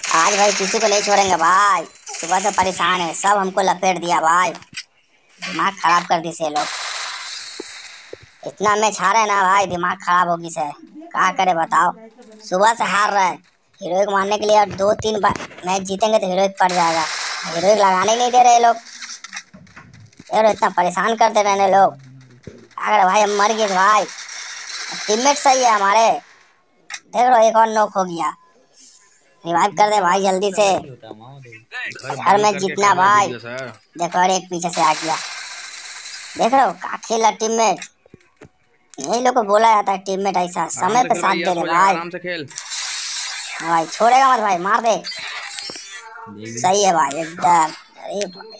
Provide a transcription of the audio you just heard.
आज भाई किसी को नहीं छोड़ेंगे भाई। सुबह से परेशान है, सब हमको लपेट दिया भाई। दिमाग खराब कर दी से लोग। इतना मैच हारे ना भाई, दिमाग खराब होगी से। क्या करे बताओ। सुबह से हार रहे। हीरोइक मारने के लिए और दो तीन बार मैच जीतेंगे तो हीरोइक पड़ जाएगा। हीरोइक लगाने ही नहीं दे रहे लोग। यार इतना परेशान करते रहने लोग। क्या करे भाई, हम मर गए भाई। टीममेट सही है हमारे। देख लो एक और नॉक हो गया। रिवाइव कर दे भाई जल्दी से। घर हर बंद मैच करके जीतना कर रहा भाई। Video sir. देखो और एक पीछे से आ गया। देख रहे हो का खेला टीममेट। यही लोग को बोला जाता है टीममेट ऐसा आराम समय से पे खेल साथ भाई, दे यस रहे हो जाएगा, भाई। आराम से खेल। हाँ भाई छोड़ेगा मत भाई, मार दे। जी। सही है भाई एकदम। अरे भाई